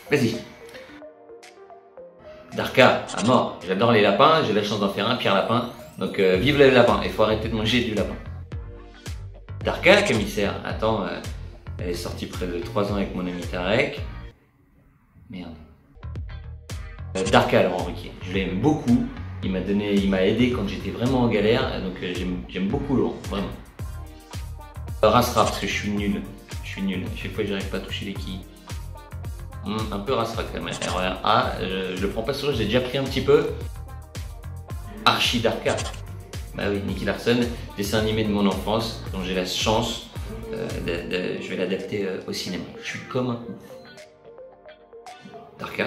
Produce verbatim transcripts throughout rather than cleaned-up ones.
Vas-y. Darka, à mort. J'adore les lapins, j'ai la chance d'en faire un, Pierre Lapin. Donc euh, vive le lapin, il faut arrêter de manger du lapin. Darka, commissaire. Attends, euh, elle est sortie près de trois ans avec mon ami Tarek. Merde. Euh, Darka, Laurent Ruquier. Je l'aime beaucoup. Il m'a donné, il m'a aidé quand j'étais vraiment en galère. Donc euh, j'aime beaucoup Laurent, vraiment. Euh, Rasra, parce que je suis nul. Je suis nul. Chaque fois, j'arrive pas à toucher les quilles. Hum, un peu Rasra quand même. R R A, je, je le prends pas souvent, j'ai déjà pris un petit peu. Archie Darka. Bah oui, Nicky Larson, dessin animé de mon enfance, dont j'ai la chance, euh, de, de, je vais l'adapter euh, au cinéma. Je suis comme un ouf. Darka.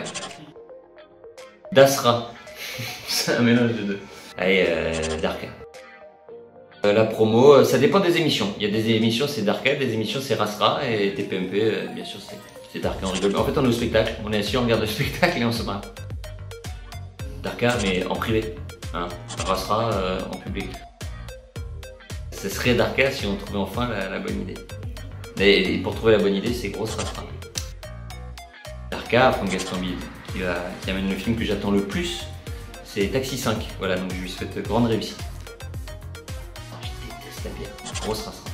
Dasra. C'est un mélange de deux. Allez, euh, Darka. Euh, la promo, euh, ça dépend des émissions. Il y a des émissions c'est Darka, des émissions c'est Rasra, et T P M P, euh, bien sûr c'est Darka, on rigole. En fait on est au spectacle, on est assis, on regarde le spectacle et on se marre. Darka, mais en privé. Hein, Rasra euh, en public. Ce serait Darka si on trouvait enfin la, la bonne idée. Et, et pour trouver la bonne idée, c'est grosse Rasra. Darka, Franck Gastambide, qui, va, qui amène le film que j'attends le plus, c'est Taxi cinq. Voilà, donc je lui souhaite grande réussite. Oh, je déteste la bière, grosse Rasra.